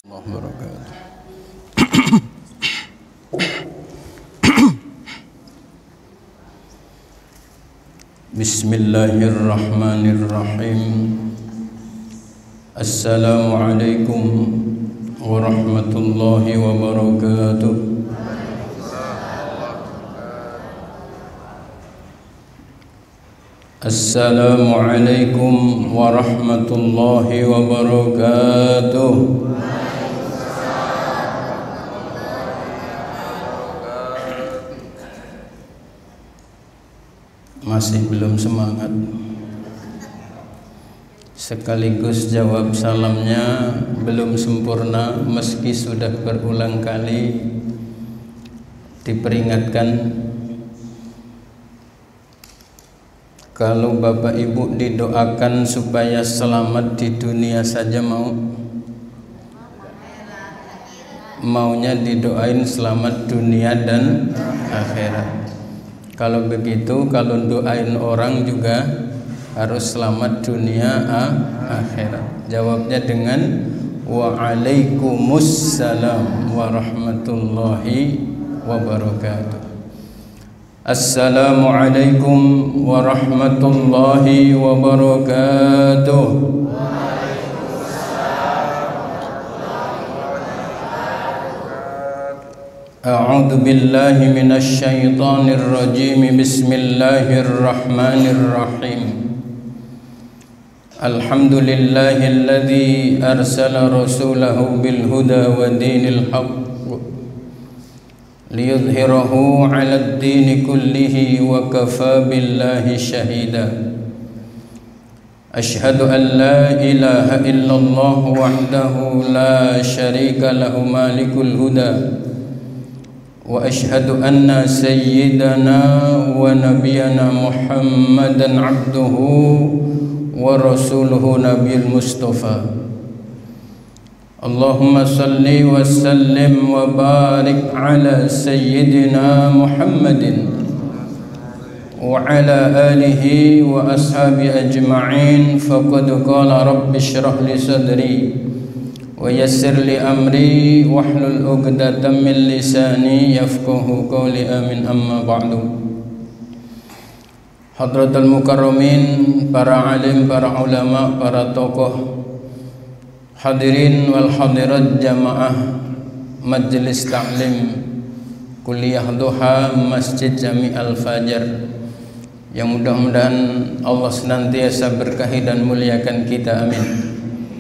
wabarakatuh. Bismillahirrahmanirrahim. Assalamualaikum warahmatullahi wabarakatuh. Assalamualaikum warahmatullahi wabarakatuh. Masih belum semangat. Sekaligus jawab salamnya belum sempurna, meski sudah berulang kali diperingatkan. Kalau Bapak Ibu didoakan supaya selamat di dunia saja maunya didoain selamat dunia dan akhirat. Kalau begitu, kalau doain orang juga harus selamat dunia akhirat. Jawabnya dengan waalaikumsalam warahmatullahi wabarakatuh. Assalamualaikum warahmatullahi wabarakatuh. A'udzu billahi minasy syaithanir rajim. Bismillahirrahmanirrahim. Alhamdulillahilladzi arsala rasulahu bil huda wa dinil haqq liyudhhirahu 'alad dini kullihi wa kafa billahi shahida. Ashhadu an la ilaha illallah wahdahu la syarika lahu malikul huda wa ashhadu anna sayyidana wa nabiyyana Muhammadan abduhu wa rasuluhu nabiyul mustafa. Allahumma salli wa sallim wa barik ala sayyidina Muhammadin wa ala alihi wa ashabi ajma'in. Faqad qala rabbi shrah li sadri wa yassir li amri wahlul 'uqdatam min lisani yafqahu qawli. Amin. Amma ba'du. Hadratul mukarramin, para alim, para ulama, para tokoh, hadirin wal hadirat jamaah Majelis Ta'lim Kuliah Duha Masjid Jami Al-Fajar, yang mudah-mudahan Allah senantiasa berkahi dan muliakan kita. Amin.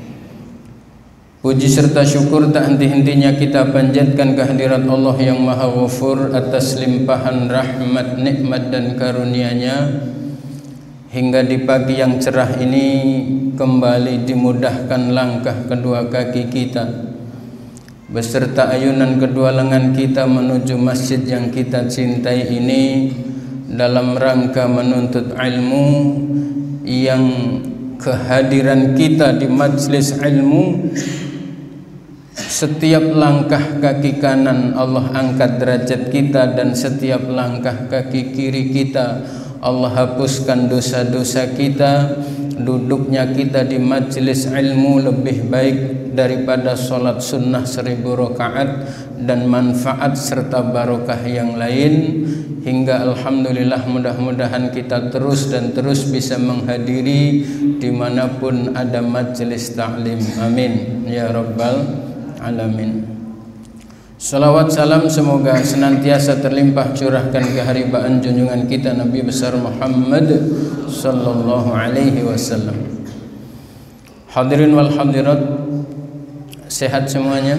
Puji serta syukur tak henti-hentinya kita panjatkan kehadirat Allah yang Maha Ghafur atas limpahan rahmat, nikmat dan karunia-Nya, hingga di pagi yang cerah ini kembali dimudahkan langkah kedua kaki kita beserta ayunan kedua lengan kita menuju masjid yang kita cintai ini dalam rangka menuntut ilmu, yang kehadiran kita di majelis ilmu, setiap langkah kaki kanan Allah angkat derajat kita, dan setiap langkah kaki kiri kita Allah hapuskan dosa-dosa kita. Duduknya kita di majelis ilmu lebih baik daripada sholat sunnah 1000 rakaat dan manfaat serta barokah yang lain. Hingga alhamdulillah, mudah-mudahan kita terus dan terus bisa menghadiri dimanapun ada majelis taklim. Amin ya rabbal alamin. Salawat salam semoga senantiasa terlimpah curahkan keharibaan junjungan kita Nabi besar Muhammad sallallahu alaihi wasallam. Hadirin wal hadirat, sehat semuanya?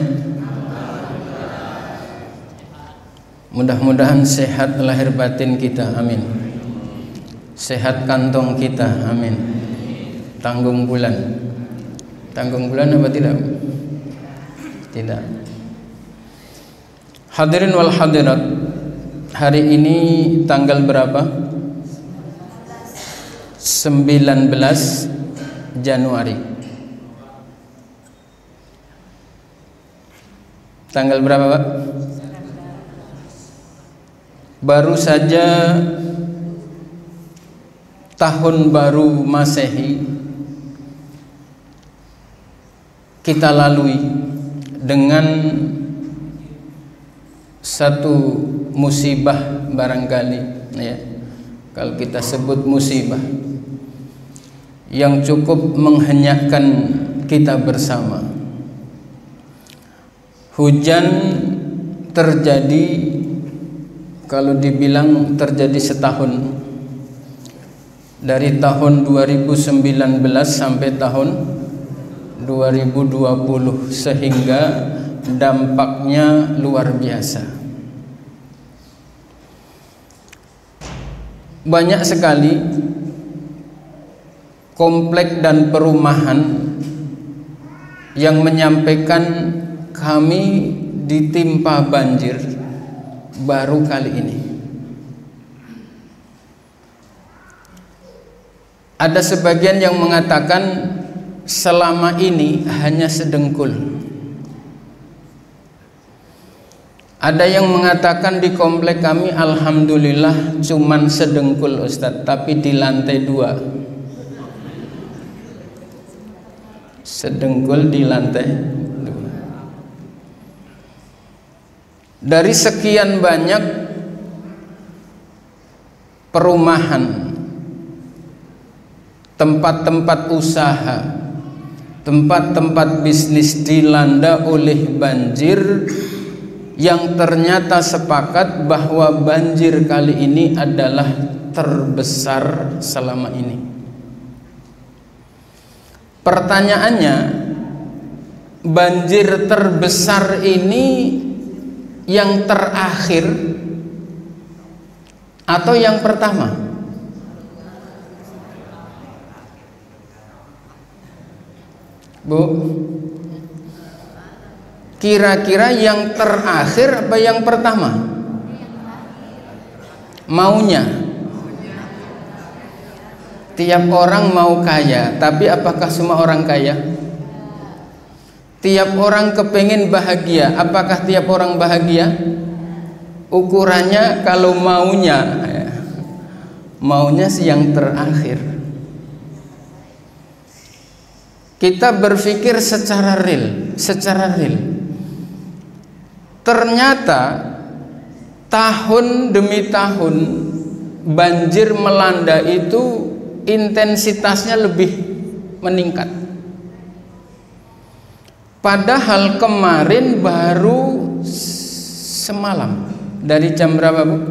Mudah-mudahan sehat lahir batin kita. Amin. Sehat kantong kita. Amin. Tanggung bulan. Tanggung bulan apa tidak? Tidak. Hadirin wal hadirat, hari ini tanggal berapa? 19 Januari. Tanggal berapa, Pak? Baru saja tahun baru Masehi kita lalui dengan satu musibah barangkali, ya, kalau kita sebut musibah yang cukup menghenyakkan kita bersama. Hujan terjadi, kalau dibilang terjadi setahun, dari tahun 2019 sampai tahun 2020, sehingga dampaknya luar biasa. Banyak sekali komplek dan perumahan yang menyampaikan kami ditimpa banjir baru kali ini. Ada sebagian yang mengatakan selama ini hanya sedengkul. Ada yang mengatakan di komplek kami alhamdulillah cuman sedengkul Ustadz, tapi di lantai 2. Sedengkul di lantai 2. Dari sekian banyak perumahan, tempat-tempat usaha, tempat-tempat bisnis dilanda oleh banjir, yang ternyata sepakat bahwa banjir kali ini adalah terbesar selama ini. Pertanyaannya, banjir terbesar ini yang terakhir atau yang pertama? Bu, kira-kira yang terakhir apa yang pertama? Maunya tiap orang mau kaya, tapi apakah semua orang kaya? Tiap orang kepengen bahagia, apakah tiap orang bahagia? Ukurannya kalau maunya sih yang terakhir. Kita berpikir secara real. Ternyata tahun demi tahun banjir melanda itu intensitasnya lebih meningkat. Padahal kemarin baru semalam, dari jam berapa Bu?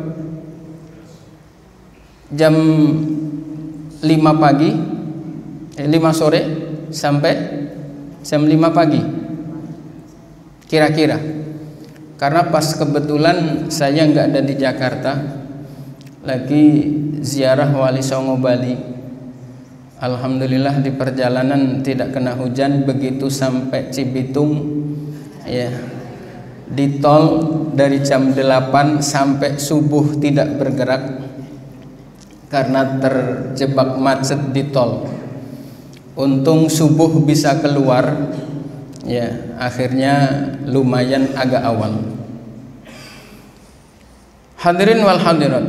Jam 5 pagi, 5 sore sampai jam 5 pagi kira-kira. Karena pas kebetulan saya nggak ada di Jakarta, lagi ziarah Wali Songo Bali. Alhamdulillah di perjalanan tidak kena hujan. Begitu sampai Cibitung, ya, di tol dari jam 8 sampai subuh tidak bergerak karena terjebak macet di tol. Untung subuh bisa keluar, ya, akhirnya lumayan agak awal. Hadirin wal hadirat,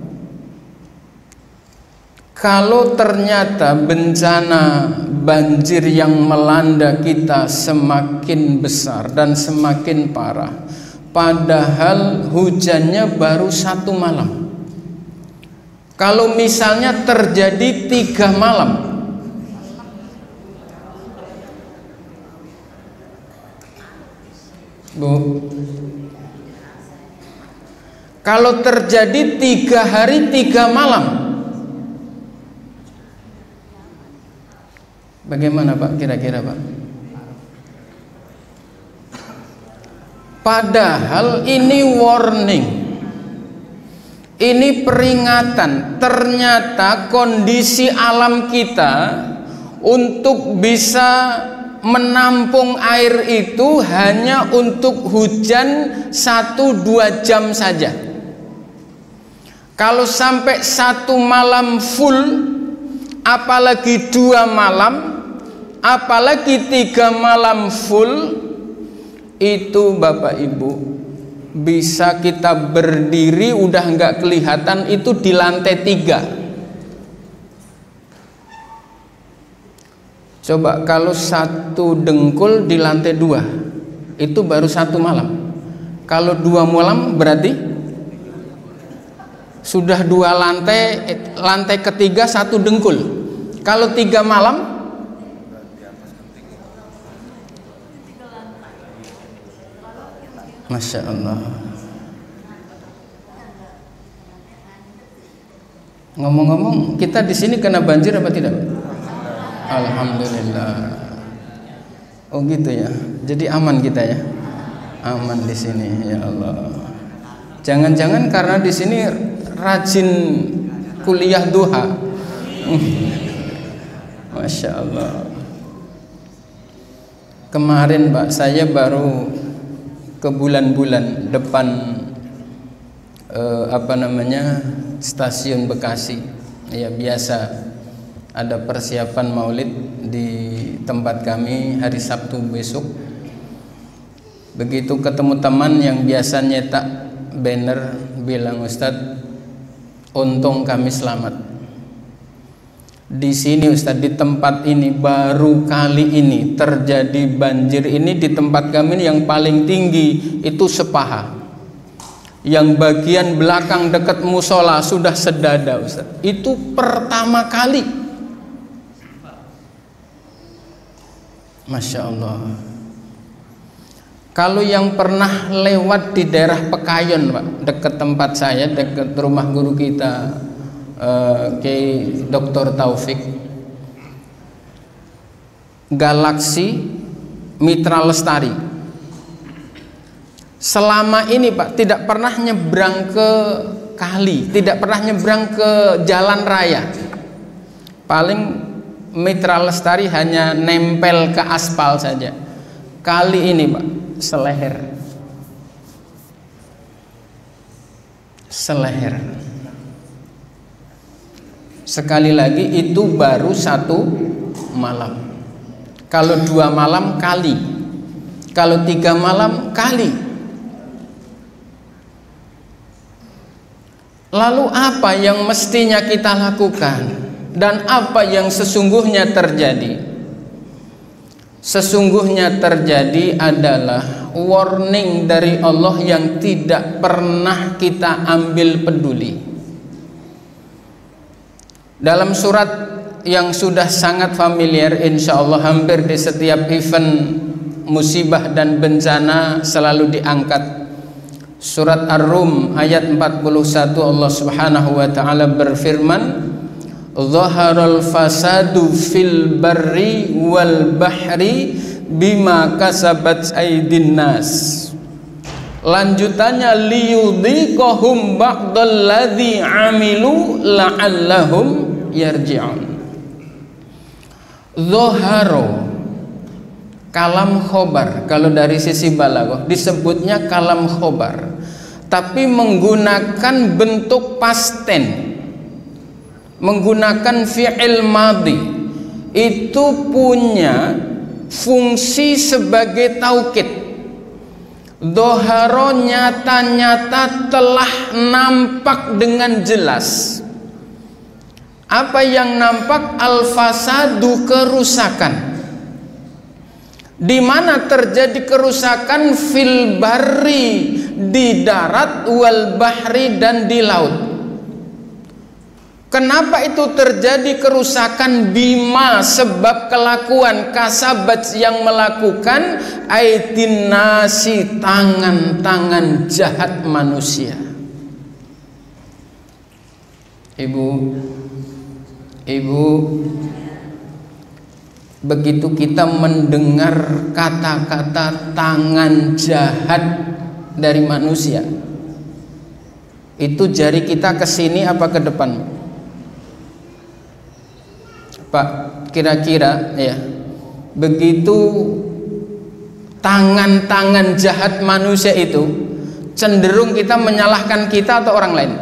kalau ternyata bencana banjir yang melanda kita semakin besar dan semakin parah, padahal hujannya baru 1 malam. Kalau misalnya terjadi 3 malam, Bu, kalau terjadi 3 hari 3 malam, bagaimana Pak kira-kira Pak? Padahal ini warning, ini peringatan. Ternyata kondisi alam kita untuk bisa menampung air itu hanya untuk hujan 1-2 jam saja. Kalau sampai 1 malam full, apalagi 2 malam, apalagi 3 malam full, itu Bapak Ibu bisa kita berdiri udah nggak kelihatan itu di lantai 3. Coba kalau 1 dengkul di lantai 2, itu baru 1 malam. Kalau 2 malam berarti sudah 2 lantai, lantai ketiga 1 dengkul. Kalau 3 malam Masya Allah. Ngomong-ngomong, kita di sini kena banjir apa tidak? Alhamdulillah. Oh gitu ya. Jadi aman kita ya. Aman di sini, ya Allah. Jangan-jangan karena di sini rajin kuliah duha. Masya Allah. Kemarin Pak, saya baru ke bulan-bulan depan stasiun Bekasi. Ya biasa ada persiapan maulid di tempat kami hari Sabtu besok. Begitu ketemu teman yang biasa nyetak banner, bilang, Ustadz, untung kami selamat. Di sini Ustadz, di tempat ini baru kali ini terjadi banjir ini di tempat kami yang paling tinggi itu sepaha. Yang bagian belakang dekat musola sudah sedada Ustadz. Itu pertama kali. Masya Allah. Kalau yang pernah lewat di daerah Pekayon Pak, dekat tempat saya, dekat rumah guru kita Kiai Dr. Taufik, Galaksi Mitra Lestari, selama ini Pak tidak pernah nyebrang ke kali, tidak pernah nyebrang ke jalan raya. Paling Mitra Lestari hanya nempel ke aspal saja. Kali ini Pak seleher. Sekali lagi itu baru 1 malam. Kalau 2 malam kali, kalau 3 malam kali. Lalu apa yang mestinya kita lakukan dan apa yang sesungguhnya terjadi? Sesungguhnya terjadi adalah warning dari Allah yang tidak pernah kita ambil peduli. Dalam surat yang sudah sangat familiar, insya Allah hampir di setiap event musibah dan bencana selalu diangkat. Surat Ar-Rum ayat 41, Allah Subhanahu wa taala berfirman, "Zaharal fasadu fil barri wal bahri bima kasabat aydin nas." Lanjutannya, liyudhiqahum ba'dalladzi amilu la'allahum yarji'un. Zaharo, kalam khobar, kalau dari sisi balaghah disebutnya kalam khobar, tapi menggunakan bentuk past tense, menggunakan fi'il madhi, itu punya fungsi sebagai taukid. Dhahara nyata-nyata telah nampak dengan jelas. Apa yang nampak? Al-fasadu, kerusakan. Di mana terjadi kerusakan? Fil barri, di darat, wal bahri, dan di laut. Kenapa itu terjadi kerusakan? Bima, sebab kelakuan kasabat yang melakukan, aidin nasi, tangan-tangan jahat manusia. Ibu, begitu kita mendengar kata-kata tangan jahat dari manusia, itu jari kita ke sini apa ke depan? Pak, kira-kira ya, begitu tangan-tangan jahat manusia itu, cenderung kita menyalahkan kita atau orang lain?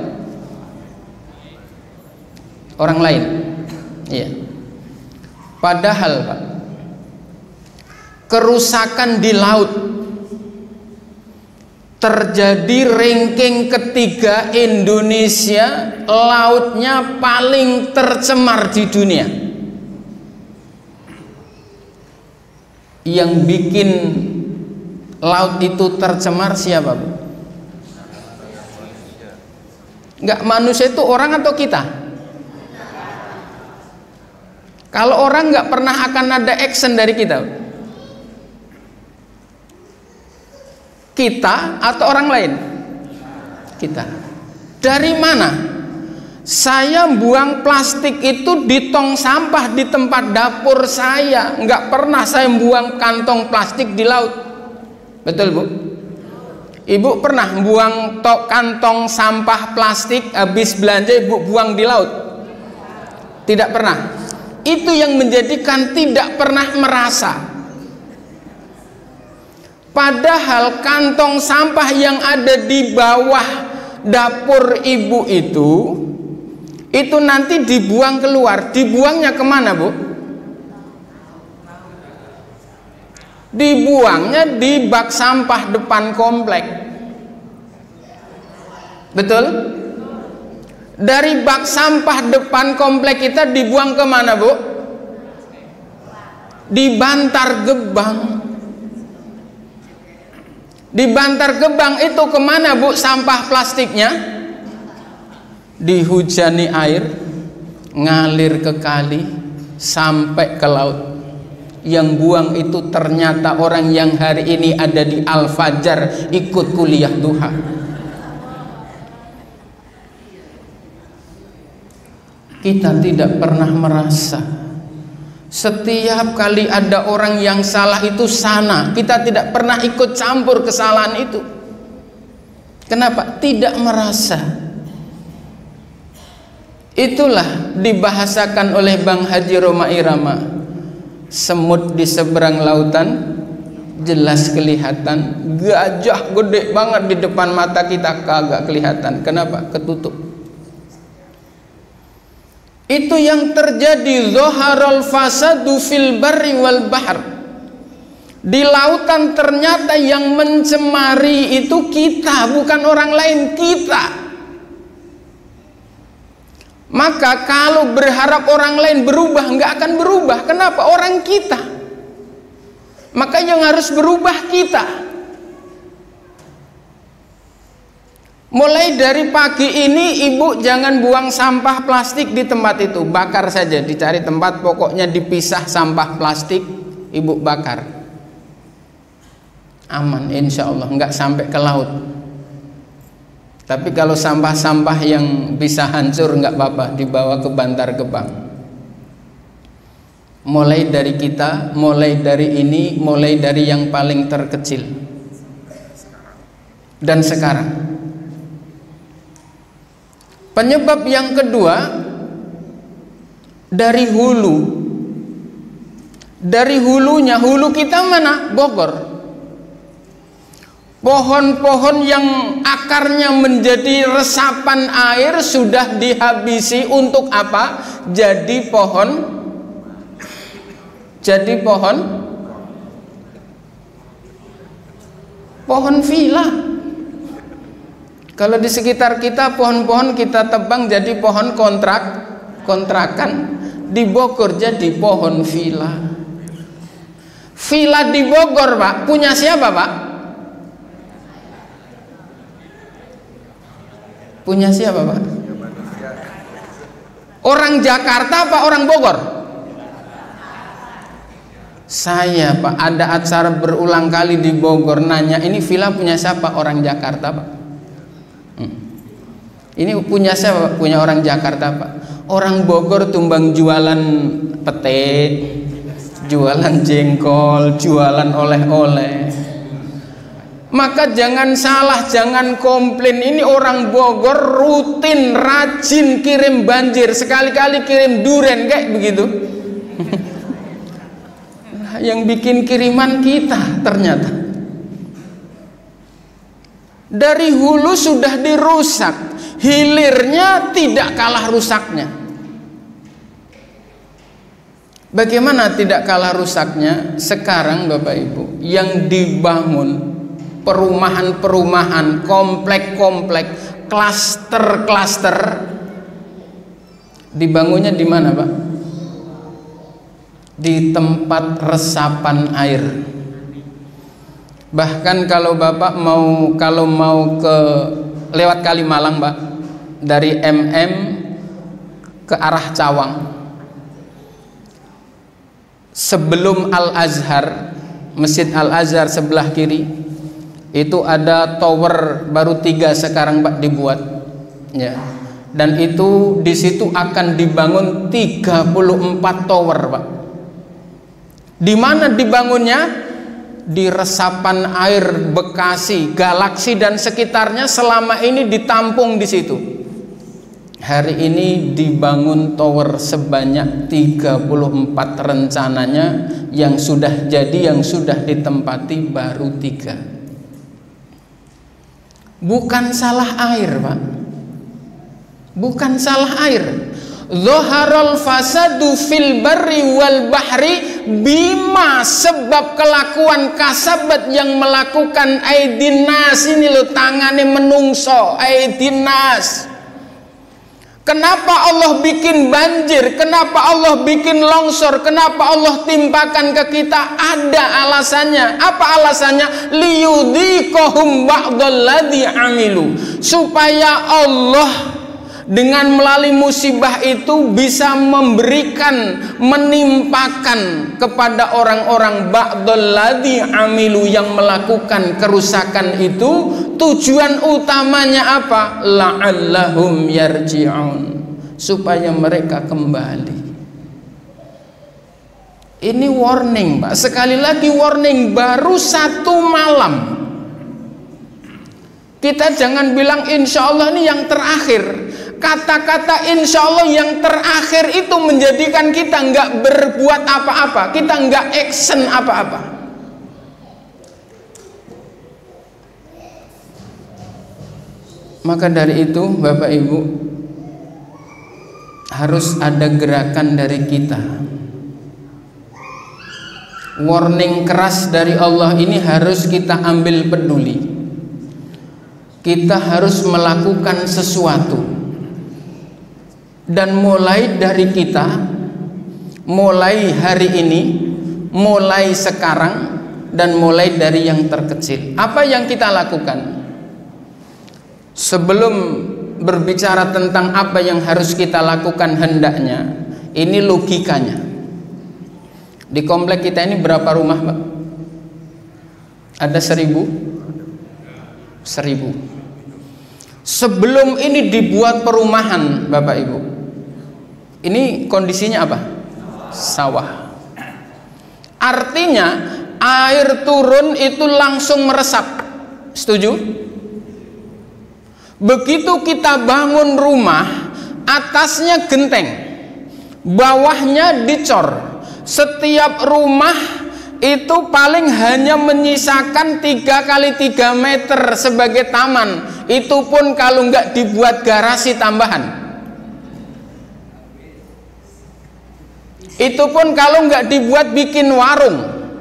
Orang lain, iya. Padahal Pak, kerusakan di laut terjadi ranking ketiga Indonesia, lautnya paling tercemar di dunia. Yang bikin laut itu tercemar siapa, Bu? Enggak, manusia itu orang atau kita? Kalau orang nggak pernah akan ada action dari kita. Kita atau orang lain? Kita. Dari mana? Saya buang plastik itu di tong sampah di tempat dapur saya. Nggak pernah saya buang kantong plastik di laut. Betul, Bu? Ibu pernah buang kantong sampah plastik habis belanja Ibu buang di laut? Tidak pernah. Itu yang menjadikan tidak pernah merasa. Padahal kantong sampah yang ada di bawah dapur ibu itu nanti dibuang keluar. Dibuangnya kemana, Bu? Dibuangnya di bak sampah depan komplek. Betul? Dari bak sampah depan komplek kita dibuang kemana, Bu? Di Bantar Gebang. Di Bantar Gebang itu kemana, Bu, sampah plastiknya? Dihujani air, ngalir ke kali, sampai ke laut. Yang buang itu ternyata orang yang hari ini ada di Al-Fajar ikut kuliah duha. Kita tidak pernah merasa. Setiap kali ada orang yang salah itu sana, kita tidak pernah ikut campur kesalahan itu. Kenapa? Tidak merasa. Itulah dibahasakan oleh Bang Haji Roma Irama. Semut di seberang lautan jelas kelihatan, gajah gede banget di depan mata kita kagak kelihatan. Kenapa? Ketutup. Itu yang terjadi, zaharal fasadu fil barri wal bahr. Di lautan ternyata yang mencemari itu kita, bukan orang lain, kita. Maka kalau berharap orang lain berubah, nggak akan berubah. Kenapa? Orang kita. Maka yang harus berubah kita. Mulai dari pagi ini ibu jangan buang sampah plastik di tempat itu, bakar saja, dicari tempat pokoknya dipisah sampah plastik, ibu bakar. Aman insya Allah, nggak sampai ke laut. Tapi kalau sampah-sampah yang bisa hancur nggak apa-apa, dibawa ke Bantar Gebang. Mulai dari kita, mulai dari ini, mulai dari yang paling terkecil. Dan sekarang penyebab yang kedua dari hulu. Dari hulunya, hulu kita mana? Bogor. Pohon-pohon yang akarnya menjadi resapan air sudah dihabisi untuk apa? Jadi pohon villa. Kalau di sekitar kita pohon-pohon kita tebang jadi pohon kontrakan. Di Bogor jadi pohon villa. Villa di Bogor, Pak, punya siapa, Pak? Punya siapa, Pak? Orang Jakarta apa orang Bogor? Saya, Pak, ada acara berulang kali di Bogor nanya, ini villa punya siapa? Orang Jakarta, Pak. Ini punya siapa? Punya orang Jakarta, Pak. Orang Bogor tumbang jualan pete, jualan jengkol, jualan oleh-oleh. Maka jangan salah, jangan komplain. Ini orang Bogor rutin, rajin kirim banjir, sekali-kali kirim duren kayak begitu. Yang bikin kiriman kita ternyata. Dari hulu sudah dirusak, hilirnya tidak kalah rusaknya. Bagaimana tidak kalah rusaknya? Sekarang Bapak Ibu, yang dibangun perumahan-perumahan, komplek-komplek, klaster-klaster, dibangunnya di mana, Pak? Di tempat resapan air. Bahkan kalau Bapak mau ke lewat Kalimalang, Pak, dari MM ke arah Cawang, sebelum Al-Azhar, Masjid Al-Azhar sebelah kiri, itu ada tower baru 3 sekarang, Pak, dibuat, ya. Dan itu di situ akan dibangun 34 tower, Pak. Di mana dibangunnya? Di resapan air Bekasi, Galaksi dan sekitarnya selama ini ditampung di situ. Hari ini dibangun tower sebanyak 34 rencananya, yang sudah jadi, yang sudah ditempati baru 3. Bukan salah air, Pak. Bukan salah air. Zaharul fasadu fil barri wal bahri bima, sebab kelakuan kasabat yang melakukan aidin nas, ini lo tangane menungso, aidin nas. Kenapa Allah bikin banjir? Kenapa Allah bikin longsor? Kenapa Allah timpakan ke kita? Ada alasannya. Apa alasannya? Liyudhiqahum ba'dalladzi amilu, supaya Allah dengan melalui musibah itu bisa memberikan, menimpakan kepada orang-orang ba'dalladzi amilu, yang melakukan kerusakan itu. Tujuan utamanya apa? La'allahum yarji'un, supaya mereka kembali. Ini warning, Pak. Sekali lagi warning, baru 1 malam. Kita jangan bilang insya Allah ini yang terakhir. Kata-kata insya Allah yang terakhir itu menjadikan kita nggak berbuat apa-apa, kita nggak action apa-apa. Maka dari itu, Bapak Ibu, harus ada gerakan dari kita. Warning keras dari Allah ini harus kita ambil peduli. Kita harus melakukan sesuatu. Dan mulai dari kita, mulai hari ini, mulai sekarang, dan mulai dari yang terkecil. Apa yang kita lakukan? Sebelum berbicara tentang apa yang harus kita lakukan hendaknya, ini logikanya. Di komplek kita ini berapa rumah, Pak? Ada 1000? 1000. Sebelum ini dibuat perumahan, Bapak Ibu, ini kondisinya apa? Sawah. Artinya air turun itu langsung meresap. Setuju? Begitu kita bangun rumah, atasnya genteng, bawahnya dicor. Setiap rumah itu paling hanya menyisakan 3 kali 3 meter sebagai taman. Itu pun kalau nggak dibuat garasi tambahan. Itu pun kalau nggak dibuat bikin warung.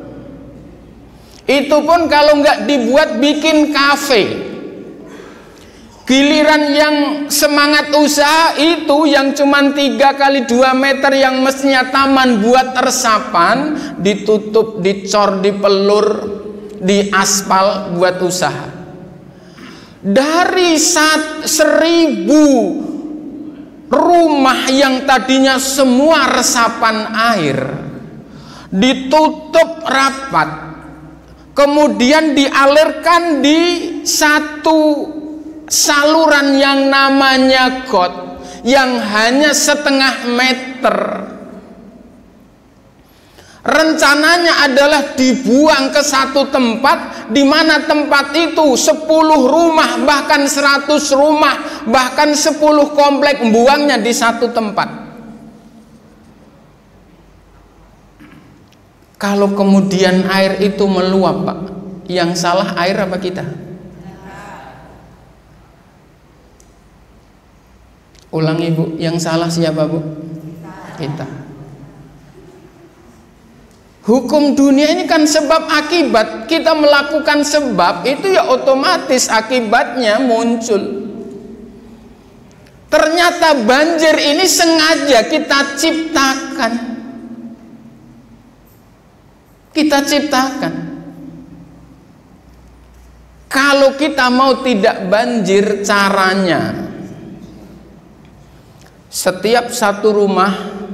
Itu pun kalau nggak dibuat bikin kafe. Giliran yang semangat usaha itu yang cuman 3 kali 2 meter yang mestinya taman buat resapan, ditutup, dicor, dipelur, diaspal buat usaha. Dari 1000 rumah yang tadinya semua resapan air ditutup rapat, kemudian dialirkan di satu saluran yang namanya got yang hanya 1/2 meter. Rencananya adalah dibuang ke satu tempat, di mana tempat itu 10 rumah, bahkan 100 rumah, bahkan 10 komplek, buangnya di satu tempat. Kalau kemudian air itu meluap, Pak, yang salah air apa kita? Ulangi, Bu, yang salah siapa, Bu? Kita. Hukum dunia ini kan sebab akibat. Kita melakukan sebab itu ya otomatis akibatnya muncul. Ternyata banjir ini sengaja kita ciptakan. Kita ciptakan. Kalau kita mau tidak banjir, caranya setiap satu rumah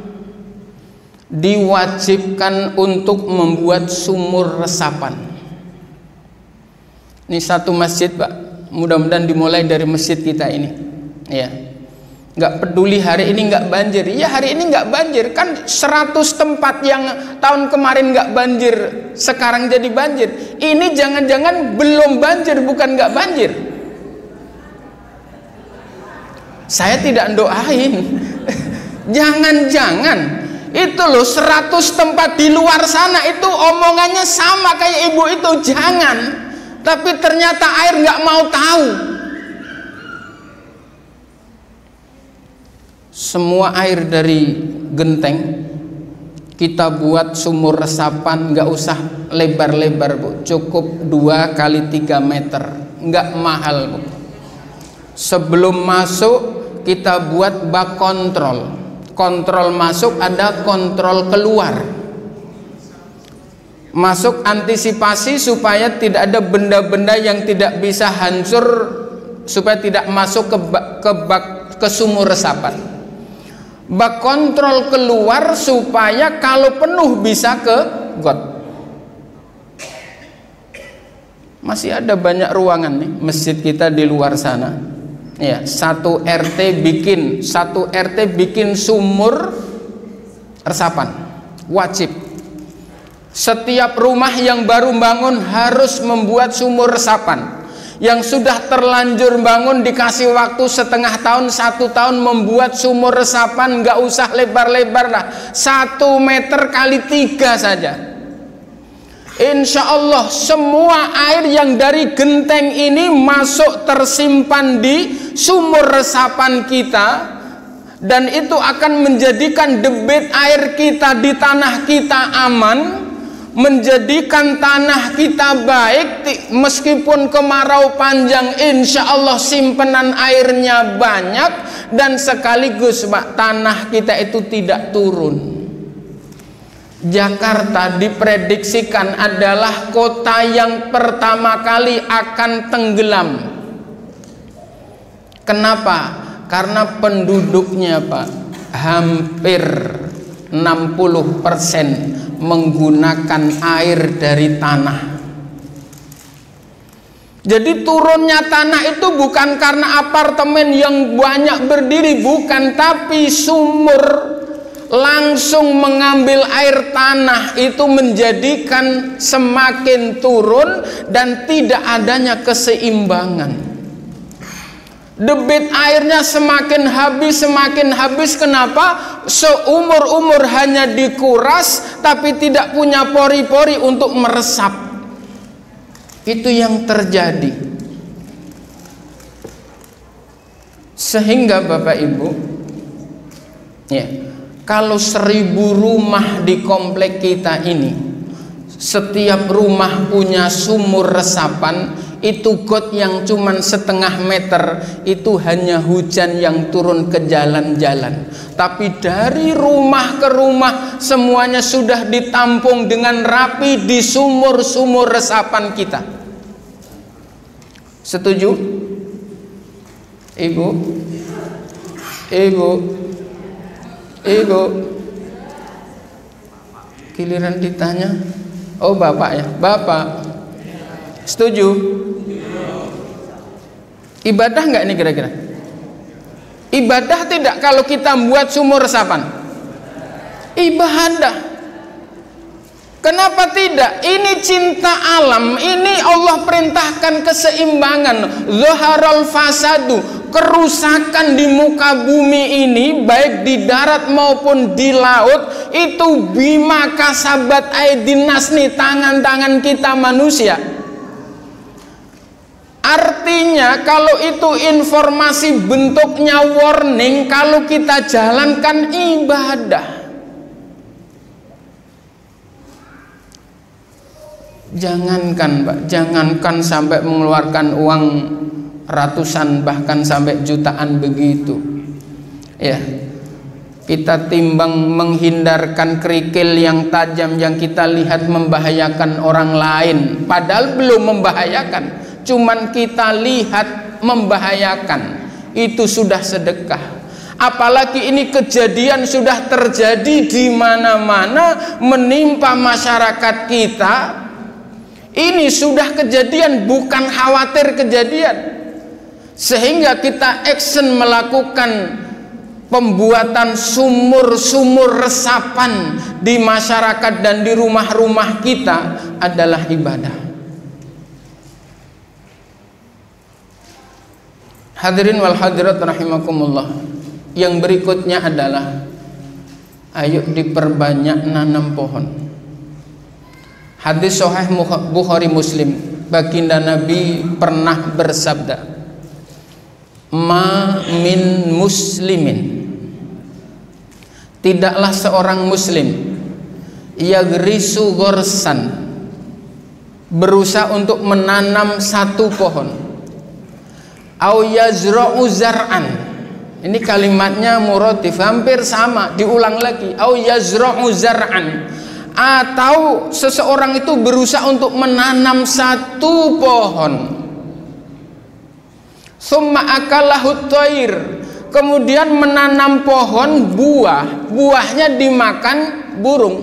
diwajibkan untuk membuat sumur resapan. Ini satu masjid, Pak. Mudah-mudahan dimulai dari masjid kita ini. Ya. Nggak peduli hari ini nggak banjir. Ya, hari ini nggak banjir. Kan 100 tempat yang tahun kemarin nggak banjir, sekarang jadi banjir. Ini jangan-jangan belum banjir, bukan nggak banjir. Saya tidak doain. Jangan-jangan itu loh 100 tempat di luar sana itu omongannya sama kayak ibu itu, jangan. Tapi ternyata air nggak mau tahu. Semua air dari genteng kita buat sumur resapan, nggak usah lebar-lebar, Bu. Cukup 2 kali 3 meter, nggak mahal, Bu. Sebelum masuk kita buat bak kontrol. Kontrol masuk, ada kontrol keluar. Masuk antisipasi supaya tidak ada benda-benda yang tidak bisa hancur, supaya tidak masuk ke sumur resapan. Bak kontrol keluar supaya kalau penuh bisa ke got. Masih ada banyak ruangan nih masjid kita di luar sana. Ya, satu RT bikin sumur resapan, wajib. Setiap rumah yang baru bangun harus membuat sumur resapan. Yang sudah terlanjur bangun dikasih waktu setengah tahun, 1 tahun membuat sumur resapan, nggak usah lebar-lebar lah, 1 meter kali 3 saja. Insya Allah semua air yang dari genteng ini masuk tersimpan di sumur resapan kita, dan itu akan menjadikan debit air kita di tanah kita aman, menjadikan tanah kita baik. Meskipun kemarau panjang, insya Allah simpanan airnya banyak, dan sekaligus, Pak, tanah kita itu tidak turun. Jakarta diprediksikan adalah kota yang pertama kali akan tenggelam. Kenapa? Karena penduduknya, Pak, hampir 60% menggunakan air dari tanah. Jadi turunnya tanah itu bukan karena apartemen yang banyak berdiri, bukan, tapi sumur langsung mengambil air tanah, itu menjadikan semakin turun dan tidak adanya keseimbangan. Debit airnya semakin habis. Kenapa? Seumur-umur hanya dikuras tapi tidak punya pori-pori untuk meresap. Itu yang terjadi. Sehingga Bapak Ibu, ya, kalau 1000 rumah di komplek kita ini, setiap rumah punya sumur resapan, itu got yang cuman setengah meter, itu hanya hujan yang turun ke jalan-jalan. Tapi dari rumah ke rumah semuanya sudah ditampung dengan rapi di sumur-sumur resapan kita. Setuju? Ibu? Giliran ditanya, oh Bapak ya, Bapak setuju? Ibadah nggak ini kira-kira? Ibadah tidak kalau kita buat sumur resapan? Ibadah. Kenapa tidak? Ini cinta alam, ini Allah perintahkan keseimbangan. Zaharal fasadu, kerusakan di muka bumi ini, baik di darat maupun di laut, itu bima kasabat aydin nas, nih, tangan-tangan kita manusia. Artinya kalau itu informasi bentuknya warning, kalau kita jalankan ibadah. Jangankan, Pak, jangankan sampai mengeluarkan uang ratusan, bahkan sampai jutaan begitu. Ya, kita timbang menghindarkan kerikil yang tajam yang kita lihat membahayakan orang lain, padahal belum membahayakan, cuman kita lihat membahayakan, itu sudah sedekah. Apalagi ini kejadian sudah terjadi di mana-mana, menimpa masyarakat kita. Ini sudah kejadian, bukan khawatir kejadian. Sehingga kita action melakukan pembuatan sumur-sumur resapan di masyarakat dan di rumah-rumah kita adalah ibadah. Hadirin wal hadirat rahimakumullah. Yang berikutnya adalah ayo diperbanyak nanam pohon. Hadis sahih Bukhari Muslim, baginda Nabi pernah bersabda, ma min muslimin, tidaklah seorang muslim yagrisu gorsan, berusaha untuk menanam satu pohon, au yazra'u zar'an, ini kalimatnya muradif, hampir sama, diulang lagi, au yazra'u zar'an, atau seseorang itu berusaha untuk menanam satu pohon, summa akalahu thair, kemudian menanam pohon buahnya dimakan burung,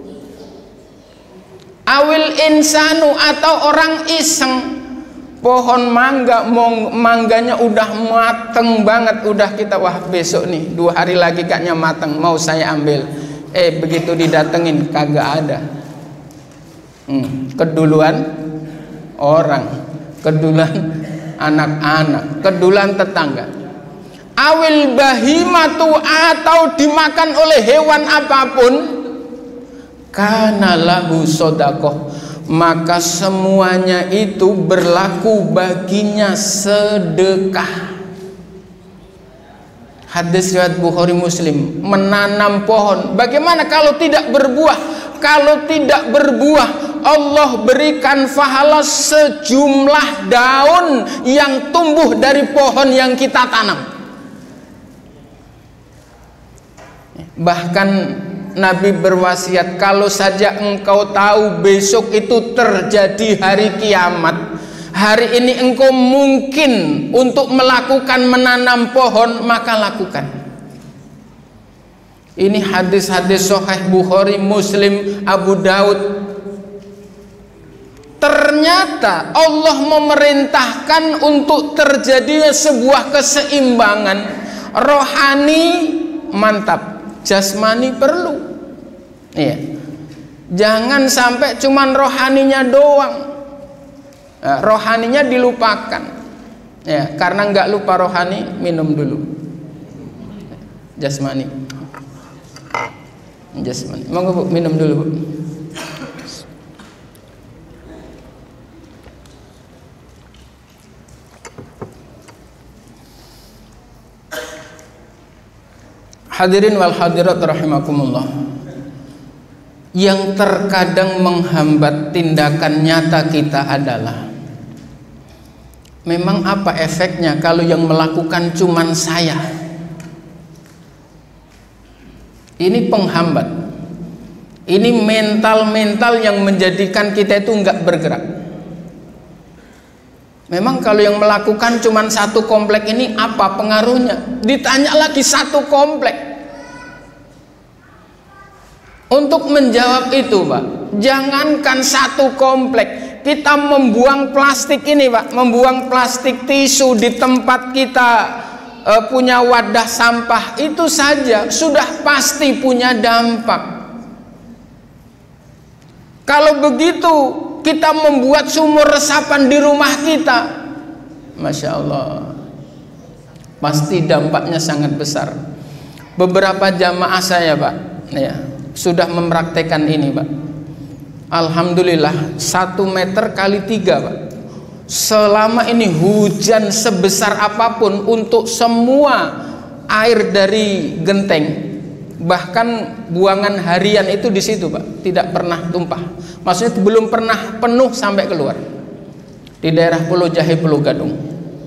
awil insanu, atau orang iseng, pohon mangganya udah mateng banget, udah kita wah besok nih 2 hari lagi kayaknya mateng, mau saya ambil, begitu didatengin kagak ada. Keduluan orang, keduluan anak-anak, keduluan tetangga. Awil bahimatu, atau dimakan oleh hewan apapun, kana lahu sodakoh, maka semuanya itu berlaku baginya sedekah. Hadis riwayat Bukhari Muslim. Menanam pohon, bagaimana kalau tidak berbuah? Kalau tidak berbuah, Allah berikan pahala sejumlah daun yang tumbuh dari pohon yang kita tanam. Bahkan Nabi berwasiat, kalau saja engkau tahu besok itu terjadi hari kiamat, hari ini engkau mungkin untuk melakukan menanam pohon, maka lakukan. Ini hadis-hadis sahih Bukhari, Muslim, Abu Daud. Ternyata Allah memerintahkan untuk terjadinya sebuah keseimbangan. Rohani mantap, jasmani perlu. Iya. Jangan sampai cuman rohaninya doang. Rohaninya dilupakan. Ya, karena nggak lupa rohani, minum dulu. Jasmani. Jasmani. Monggo Bu, minum dulu Bu. Hadirin wal hadirat rahimakumullah. Yang terkadang menghambat tindakan nyata kita adalah, memang apa efeknya kalau yang melakukan cuman saya? Ini penghambat. Ini mental-mental yang menjadikan kita itu enggak bergerak. Memang kalau yang melakukan cuman satu komplek ini apa pengaruhnya? Ditanya lagi satu komplek. Untuk menjawab itu Pak, jangankan satu komplek, kita membuang plastik ini Pak, membuang plastik tisu di tempat kita punya wadah sampah, itu saja sudah pasti punya dampak. Kalau begitu kita membuat sumur resapan di rumah kita, Masya Allah, pasti dampaknya sangat besar. Beberapa jamaah saya Pak, ya, sudah mempraktekkan ini Pak. Alhamdulillah 1 meter kali 3 Pak. Selama ini hujan sebesar apapun, untuk semua air dari genteng, bahkan buangan harian itu di situ Pak, tidak pernah tumpah. Maksudnya belum pernah penuh sampai keluar. Di daerah Pulau Jahe, Pulau Gadung.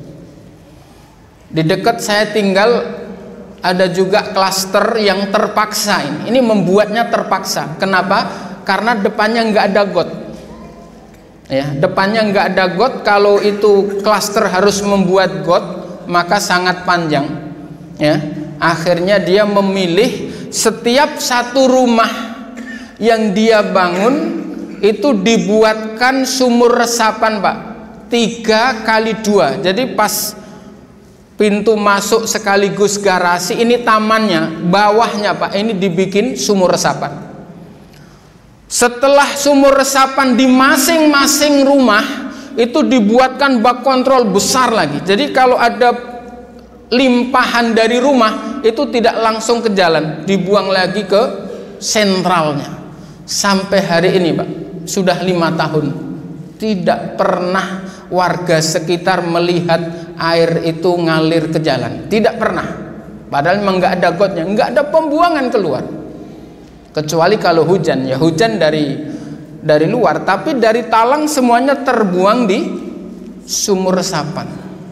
Di dekat saya tinggal ada juga klaster yang terpaksa ini membuatnya terpaksa. Kenapa? Karena depannya nggak ada got. Ya, depannya nggak ada got. Kalau itu klaster harus membuat got, maka sangat panjang. Ya, akhirnya dia memilih setiap satu rumah yang dia bangun itu dibuatkan sumur resapan, Pak. 3x2. Jadi pas pintu masuk sekaligus garasi, ini tamannya, bawahnya Pak, ini dibikin sumur resapan. Setelah sumur resapan di masing-masing rumah itu dibuatkan bak kontrol besar lagi. Jadi kalau ada limpahan dari rumah itu tidak langsung ke jalan, dibuang lagi ke sentralnya. Sampai hari ini Pak, sudah 5 tahun tidak pernah warga sekitar melihat air itu ngalir ke jalan, tidak pernah. Padahal memang nggak ada gotnya, nggak ada pembuangan keluar. Kecuali kalau hujan, ya hujan dari luar, tapi dari talang semuanya terbuang di sumur resapan.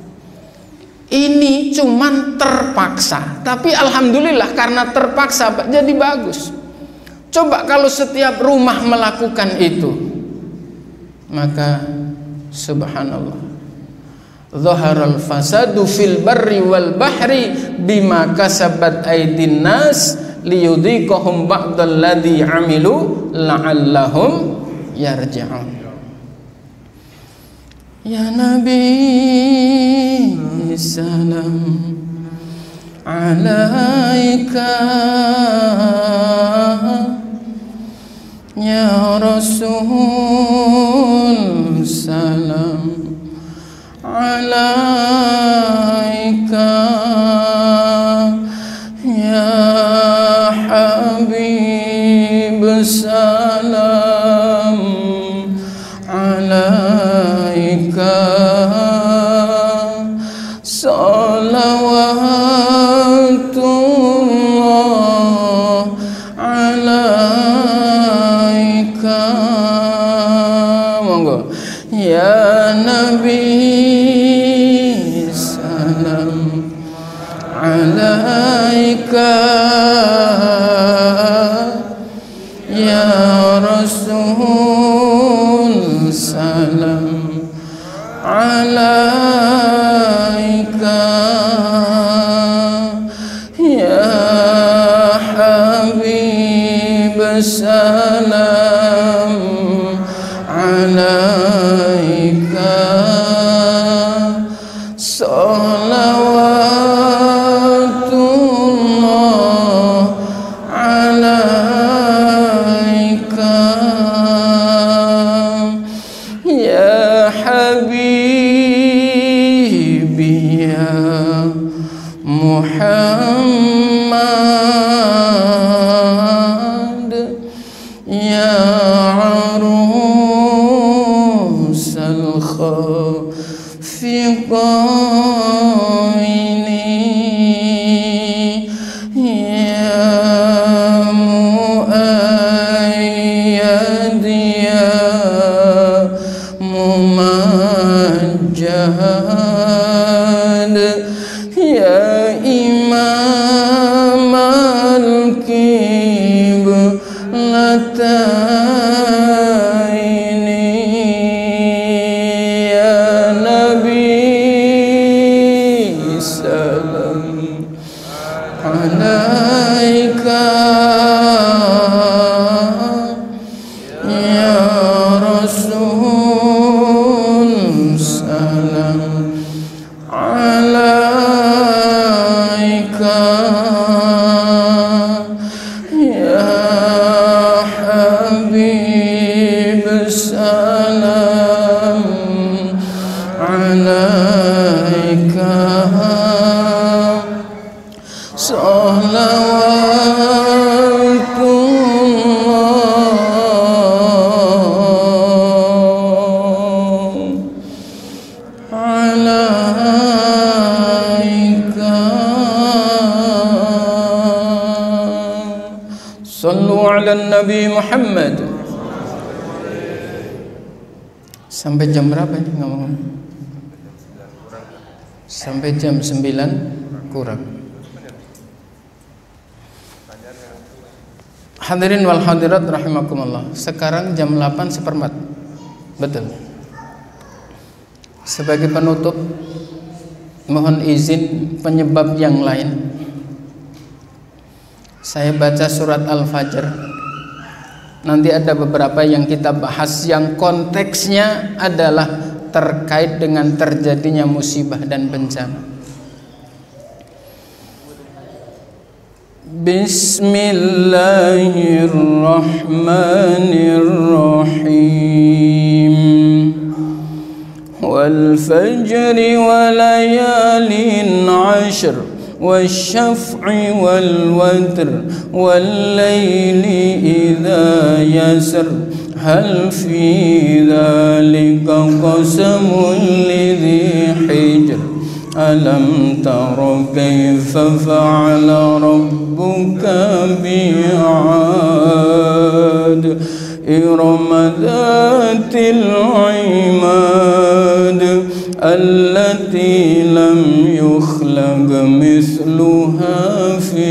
Ini cuman terpaksa, tapi alhamdulillah karena terpaksa Pak, jadi bagus. Coba kalau setiap rumah melakukan itu, maka subhanallah, zaharal fasadu fil barri wal bahri bima kasabat aydin nas liyudhiqahum ba'dal ladzi amilu la'allahum yarji'un. Ya Nabi salam alaika, ya Rasul salam alaika, ya Habib salam alaika, salawatullah alaika. Monggo ya Nabi salam alaika, ya Rasul salam alaika, ya Habib salam alaika, salawatullah alaika, ya Habibi ya Muhammad, ya arusal khafiqaini, ya muayyad ya mumajjad, ya imam al-qiblataini, ya Nabi salam alaika, ya Rasul salam alaika, ya Habib salam alaika, salawatullah alaika. Sallu ala Nabi Muhammad. Sampai jam berapa ini ngomong? Sampai jam 9 kurang. Hadirin wal hadirat rahimakumullah. Sekarang jam 8:15. Betul. Sebagai penutup, mohon izin penyebab yang lain. Saya baca surat Al-Fajr. Nanti ada beberapa yang kita bahas yang konteksnya adalah terkait dengan terjadinya musibah dan bencana. Bismillahirrahmanirrahim. Wal fajri wa layalin 'ashr wasyaf'i wal watr wal layli idza yasr hal fi dzalika qasamul lidhi hijr alam tara kaifa fa'ala rabbuka bi'ad إرم ذات العماد التي لم يخلق مثلها في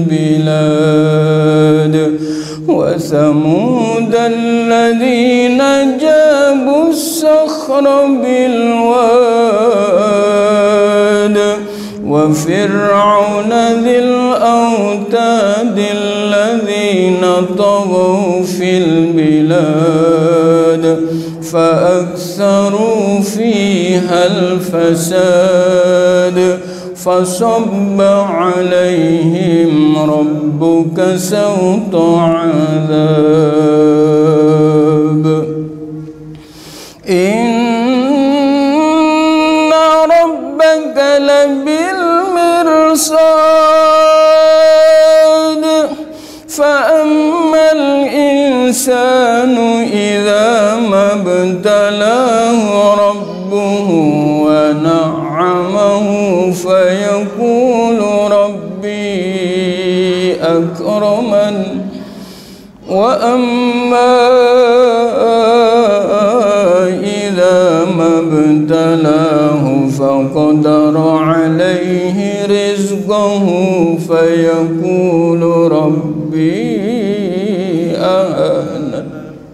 البلاد وثمود الذين جابوا الصخر بالواد وفرعون ذي الأوتاد الذين طغوا في البلاد فأكثروا فيها الفساد فصب عليهم ربك سوط عذاب إن ربك لبالمرصاد فأما الإنسان إذا ما ابتلاه ربه ونعمه فيقول ربي أكرمن وأما إذا ما ابتلاه فقدر عليه رزقه فيقول ربي أهانن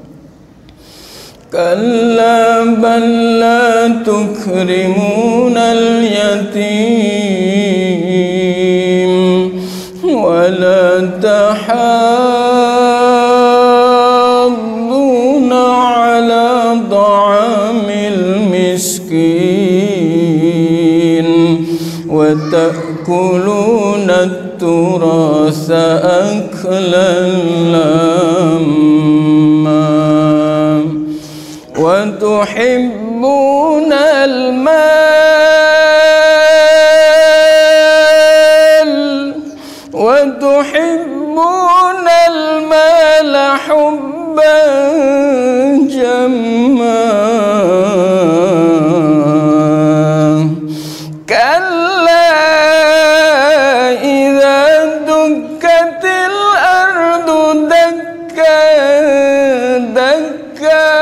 كلا بل لا تكرمون اليتيم ولا تحاضون على طعام المسكين وتأكلون التراث أكلا لما وتحبون المال حبا جما كلا إذا دكت الأرض دكا دكا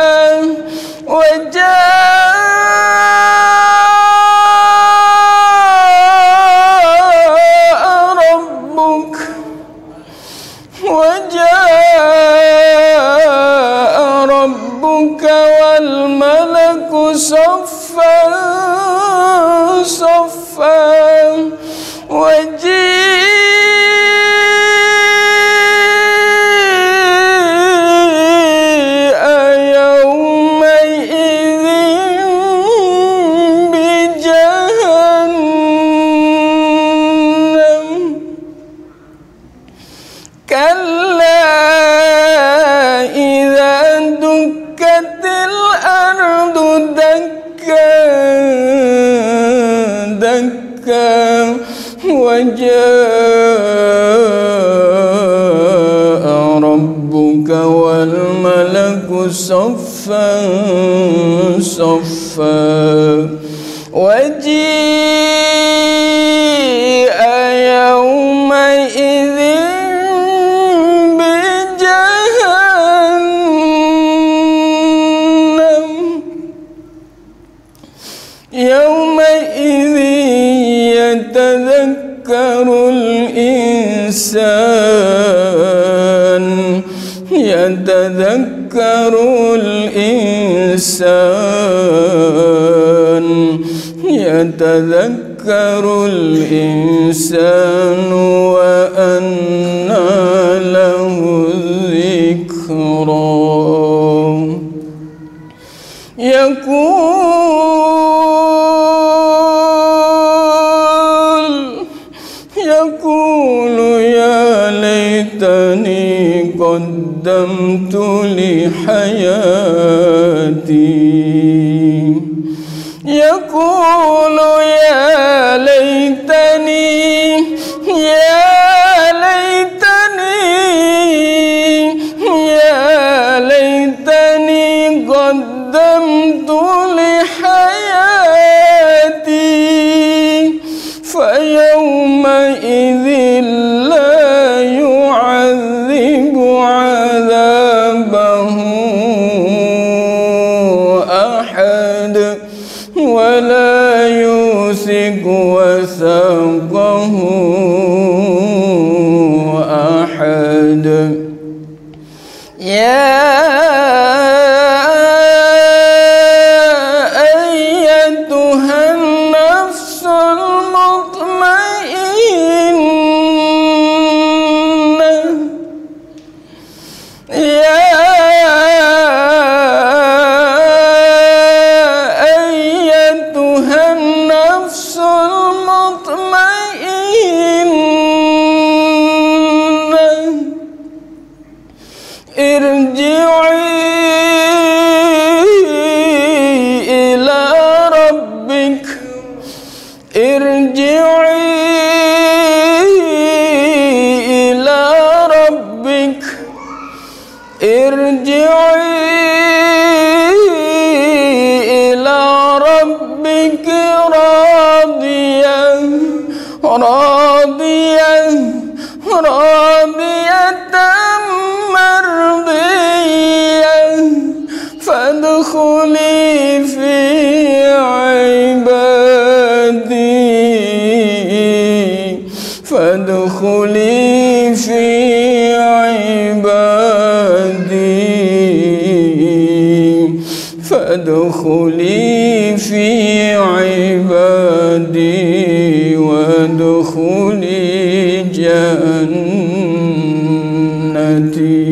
وجاء ربك والملك صفا صفا وجيء يومئذ بجهنم كلا إذا دكت الأرض دكا دكا وجاء ربك والملك صفا صفا وجيء يومئذ يومئذ يتذكر الإنسان yatadhakkarul insanu wa anna lahu dzikra yaqulu ya laitani qaddamtu li hayati yaqulu ya laitani qaddamtu li hayati fayawma idzin la yu'adzibu 'adzabahu ahad wa la yusiku wathaqahu ahad. Ya ayyatuhan nafsul mutmainnah, ya ayyatuhan nafsul mutmainnah, irji'i ila rabbik, irji'i ila rabbik, irji'i ila rabbik radiyatan mardiyah fadkhuli fi ibadi, fadkhuli fi ibadi, fadkhuli fi ibadi wadkhuli jannati.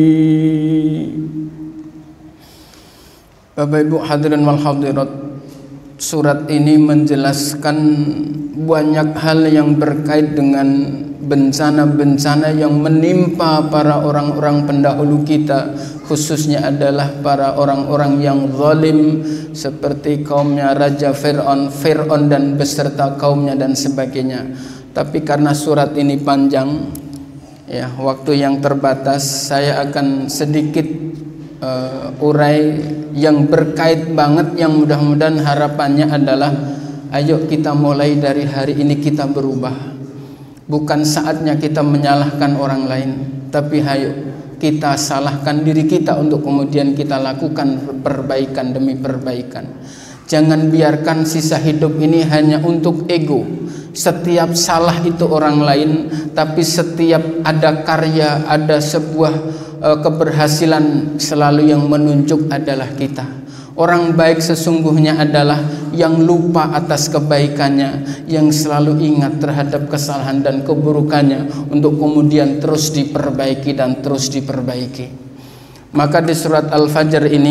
Bapak Ibu hadirin wal hadirat, surat ini menjelaskan banyak hal yang berkait dengan bencana-bencana yang menimpa para orang-orang pendahulu kita, khususnya adalah para orang-orang yang zalim seperti kaumnya Raja Fir'aun dan beserta kaumnya dan sebagainya. Tapi karena surat ini panjang, ya, waktu yang terbatas, saya akan sedikit urai yang berkait banget, yang mudah-mudahan harapannya adalah ayo kita mulai dari hari ini kita berubah. Bukan saatnya kita menyalahkan orang lain, tapi ayo kita salahkan diri kita untuk kemudian kita lakukan perbaikan demi perbaikan. Jangan biarkan sisa hidup ini hanya untuk ego. Setiap salah itu orang lain, tapi setiap ada karya, ada sebuah keberhasilan, selalu yang menunjuk adalah kita. Orang baik sesungguhnya adalah yang lupa atas kebaikannya, yang selalu ingat terhadap kesalahan dan keburukannya untuk kemudian terus diperbaiki dan terus diperbaiki. Maka di surat Al-Fajr ini,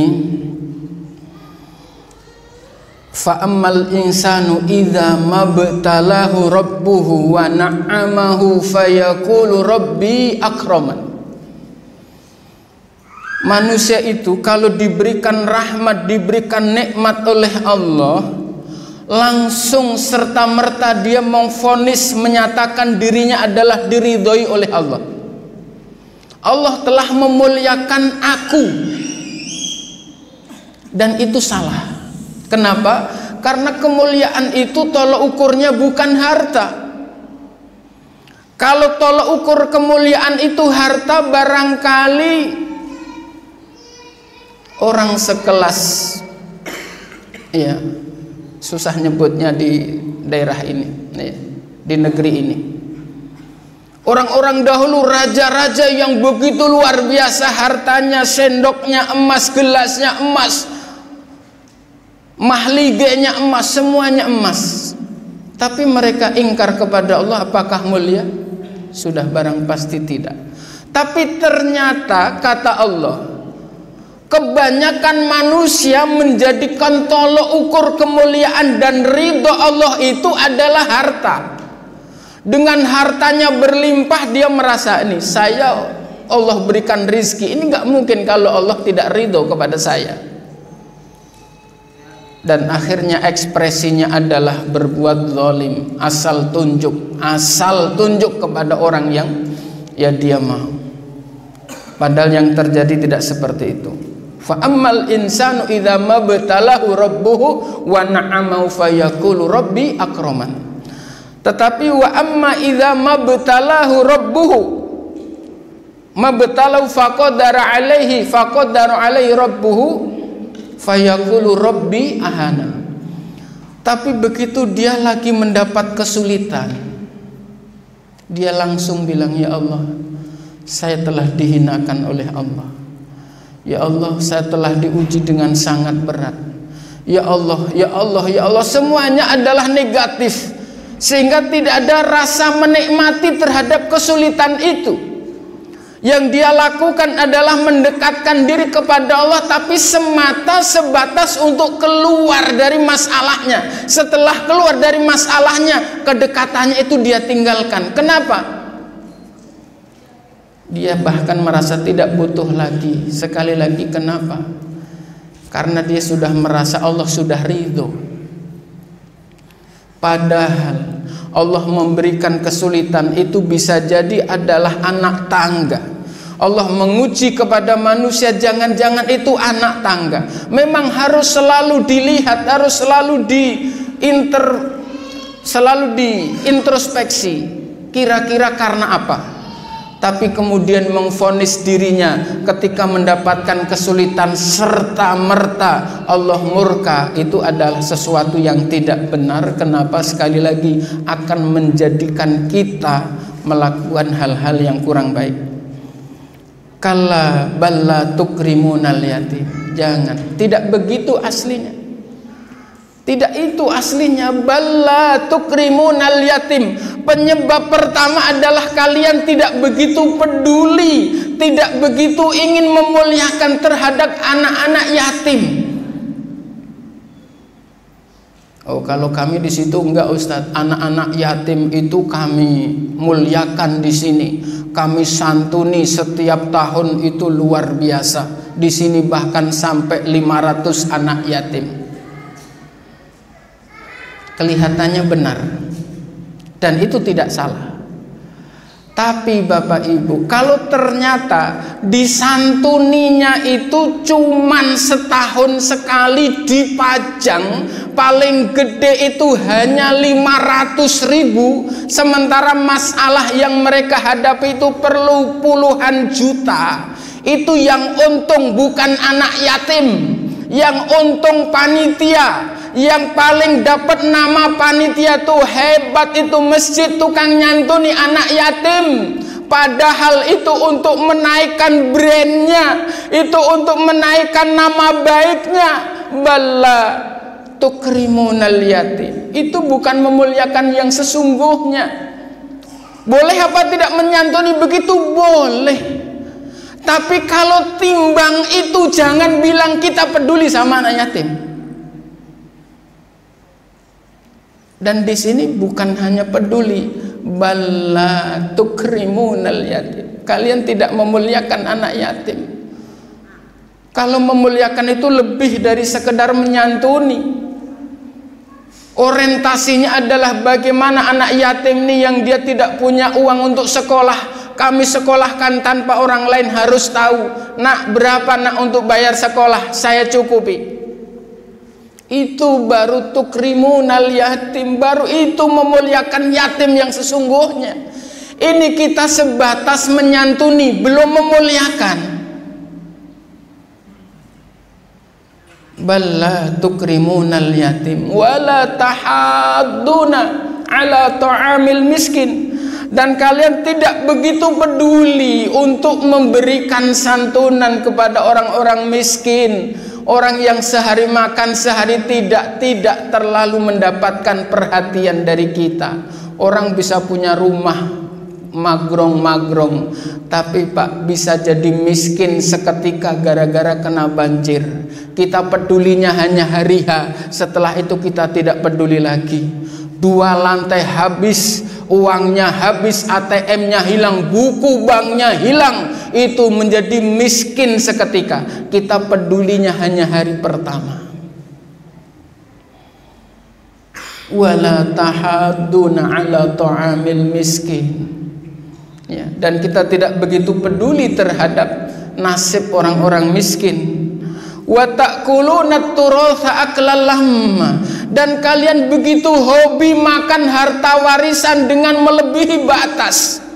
fa'ammal insanu idza mabtalahu rabbuhu wa na'amahu fayaqulu rabbi akraman. Manusia itu kalau diberikan rahmat, diberikan nikmat oleh Allah, langsung serta-merta dia memvonis, menyatakan dirinya adalah diridhoi oleh Allah. Allah telah memuliakan aku, dan itu salah. Kenapa? Karena kemuliaan itu tolak ukurnya bukan harta. Kalau tolak ukur kemuliaan itu harta, barangkali orang sekelas, ya, susah nyebutnya di daerah ini, ya, di negeri ini. Orang-orang dahulu, raja-raja yang begitu luar biasa hartanya, sendoknya emas, gelasnya emas, mahliganya emas, semuanya emas. Tapi mereka ingkar kepada Allah, apakah mulia? Sudah barang pasti tidak. Tapi ternyata kata Allah, kebanyakan manusia menjadikan tolok ukur kemuliaan dan ridho Allah itu adalah harta. Dengan hartanya berlimpah dia merasa, ini saya Allah berikan rizki, ini gak mungkin kalau Allah tidak ridho kepada saya. Dan akhirnya ekspresinya adalah berbuat zalim, asal tunjuk kepada orang yang ya dia mau. Padahal yang terjadi tidak seperti itu. Fa ammal insanu idza mabtalahu rabbuhu wa na'amahu fayaqulu rabbi akraman. Tetapi wa amma idza mabtalahu rabbuhu mabtalahu faqadara alaihi rabbuhu fayaqulu rabbi ahana. Tapi begitu dia lagi mendapat kesulitan, dia langsung bilang, ya Allah, saya telah dihinakan oleh Allah. Ya Allah, saya telah diuji dengan sangat berat. Ya Allah, ya Allah, ya Allah, semuanya adalah negatif, sehingga tidak ada rasa menikmati terhadap kesulitan itu. Yang dia lakukan adalah mendekatkan diri kepada Allah, tapi semata sebatas untuk keluar dari masalahnya. Setelah keluar dari masalahnya, kedekatannya itu dia tinggalkan. Kenapa? Dia bahkan merasa tidak butuh lagi. Sekali lagi, kenapa? Karena dia sudah merasa Allah sudah ridho. Padahal Allah memberikan kesulitan itu bisa jadi adalah anak tangga. Allah menguji kepada manusia, jangan-jangan itu anak tangga. Memang harus selalu dilihat, harus selalu diintrospeksi. Kira-kira karena apa? Tapi kemudian mengvonis dirinya ketika mendapatkan kesulitan serta merta Allah murka, itu adalah sesuatu yang tidak benar. Kenapa? Sekali lagi akan menjadikan kita melakukan hal-hal yang kurang baik. Kalla balla tukrimunal yatim. Jangan, tidak begitu aslinya. Tidak itu aslinya. Balla tukrimunal yatim. Penyebab pertama adalah kalian tidak begitu peduli, tidak begitu ingin memuliakan terhadap anak-anak yatim. Oh, kalau kami di situ enggak, Ustadz. Anak-anak yatim itu kami muliakan di sini. Kami santuni setiap tahun, itu luar biasa. Di sini bahkan sampai 500 anak yatim. Kelihatannya benar. Dan itu tidak salah. Tapi Bapak Ibu, kalau ternyata disantuninya itu cuman setahun sekali dipajang, paling gede itu hanya 500.000, sementara masalah yang mereka hadapi itu perlu puluhan juta. Itu yang untung bukan anak yatim, yang untung panitia. Yang paling dapat nama panitia tuh hebat, itu masjid tukang nyantuni anak yatim. Padahal itu untuk menaikkan brandnya, itu untuk menaikkan nama baiknya. Balla tukrimunal yatim. Itu bukan memuliakan yang sesungguhnya. Boleh apa tidak menyantuni begitu? Boleh. Tapi kalau timbang itu, jangan bilang kita peduli sama anak yatim. Dan di sini bukan hanya peduli, balla tukrimunal yatim. Kalian tidak memuliakan anak yatim. Kalau memuliakan itu lebih dari sekedar menyantuni. Orientasinya adalah bagaimana anak yatim ini yang dia tidak punya uang untuk sekolah, kami sekolahkan tanpa orang lain harus tahu. Nak, berapa nak untuk bayar sekolah? Saya cukupi. Itu baru tukrimunal yatim, baru itu memuliakan yatim yang sesungguhnya. Ini kita sebatas menyantuni, belum memuliakan. Balla tukrimunal yatim wala tahadduna ala ta'amil miskin. Dan kalian tidak begitu peduli untuk memberikan santunan kepada orang-orang miskin. Orang yang sehari makan sehari tidak terlalu mendapatkan perhatian dari kita. Orang bisa punya rumah magrong-magrong, tapi Pak bisa jadi miskin seketika gara-gara kena banjir. Kita pedulinya hanya hari H, setelah itu kita tidak peduli lagi. 2 lantai habis, uangnya habis, ATM-nya hilang, buku banknya hilang, itu menjadi miskin seketika. Kita pedulinya hanya hari pertama. Wala tahadduna ala ta'amil miskin. Ya, dan kita tidak begitu peduli terhadap nasib orang-orang miskin. Wa ta'kuluna turatha aklan lamma, dan kalian begitu hobi makan harta warisan dengan melebihi batas.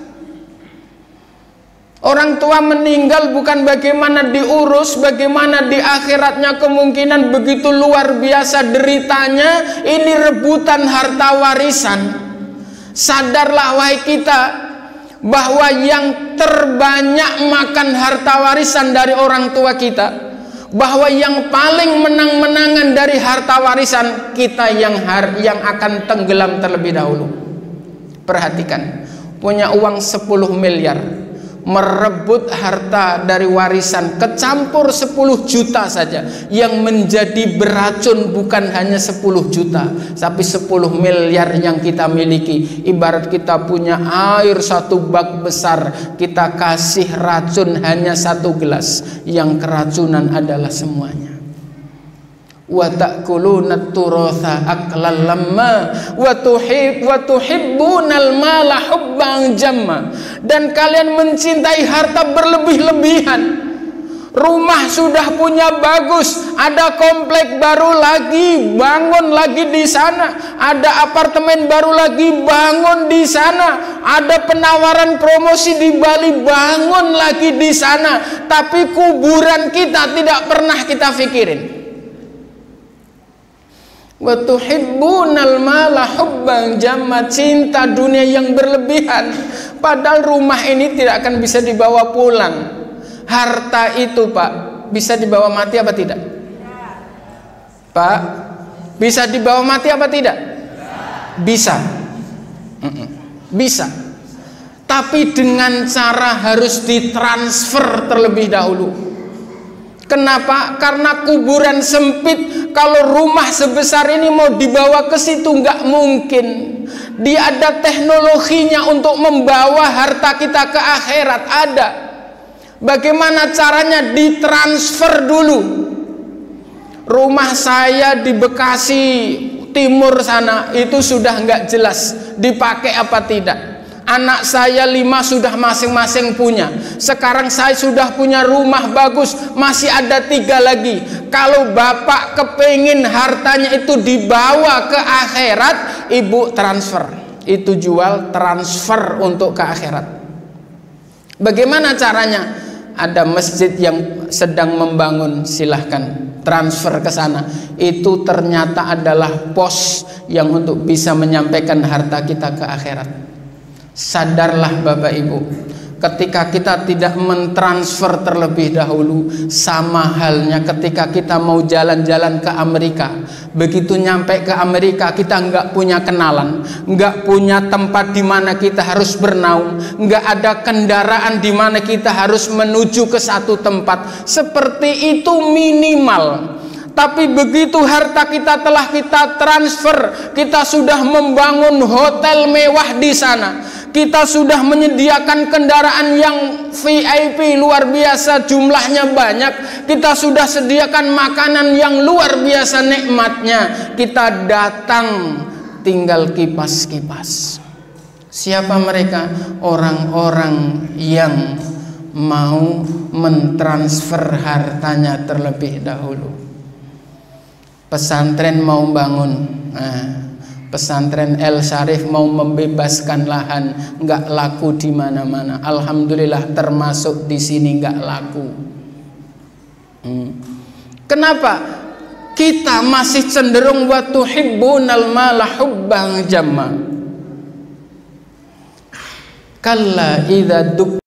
Orang tua meninggal bukan bagaimana diurus, bagaimana di akhiratnya kemungkinan begitu luar biasa deritanya, ini rebutan harta warisan. Sadarlah wahai kita, bahwa yang terbanyak makan harta warisan dari orang tua kita, bahwa yang paling menang-menangan dari harta warisan kita yang akan tenggelam terlebih dahulu. Perhatikan, punya uang 10 miliar, merebut harta dari warisan kecampur 10 juta saja, yang menjadi beracun bukan hanya 10 juta tapi 10 miliar yang kita miliki. Ibarat kita punya air 1 bak besar, kita kasih racun hanya 1 gelas, yang keracunan adalah semuanya. Wa ta'kuluna turatha aklan lamma wa tuhibbunal mala hubban jamma, dan kalian mencintai harta berlebih-lebihan. Rumah sudah punya bagus, ada komplek baru lagi bangun lagi di sana, ada apartemen baru lagi bangun di sana, ada penawaran promosi di Bali bangun lagi di sana, tapi kuburan kita tidak pernah kita pikirin. Wa tuhibbunal mala hubban jamma, cinta dunia yang berlebihan, padahal rumah ini tidak akan bisa dibawa pulang. Harta itu Pak bisa dibawa mati apa tidak? Pak, bisa dibawa mati apa tidak? Bisa. Bisa. Tapi dengan cara harus ditransfer terlebih dahulu. Kenapa? Karena kuburan sempit. Kalau rumah sebesar ini mau dibawa ke situ nggak mungkin. Dia ada teknologinya untuk membawa harta kita ke akhirat, ada. Bagaimana caranya? Ditransfer dulu. Rumah saya di Bekasi Timur sana itu sudah nggak jelas dipakai apa tidak. Anak saya 5 sudah masing-masing punya. Sekarang saya sudah punya rumah bagus, masih ada 3 lagi. Kalau bapak kepingin hartanya itu dibawa ke akhirat, ibu transfer. Itu jual, transfer untuk ke akhirat. Bagaimana caranya? Ada masjid yang sedang membangun, silahkan transfer ke sana. Itu ternyata adalah pos yang untuk bisa menyampaikan harta kita ke akhirat. Sadarlah Bapak Ibu, ketika kita tidak mentransfer terlebih dahulu, sama halnya ketika kita mau jalan-jalan ke Amerika. Begitu nyampe ke Amerika, kita nggak punya kenalan, nggak punya tempat di mana kita harus bernaung, nggak ada kendaraan di mana kita harus menuju ke satu tempat. Seperti itu minimal. Tapi begitu harta kita telah kita transfer, kita sudah membangun hotel mewah di sana, kita sudah menyediakan kendaraan yang VIP luar biasa, jumlahnya banyak, kita sudah sediakan makanan yang luar biasa nikmatnya, kita datang tinggal kipas-kipas. Siapa mereka? Orang-orang yang mau mentransfer hartanya terlebih dahulu. Pesantren mau bangun, pesantren El Syarif mau membebaskan lahan, nggak laku di mana-mana. Alhamdulillah termasuk di sini nggak laku. Kenapa? Kita masih cenderung wa tuhibbunal mala hubban jamma. Kalla idza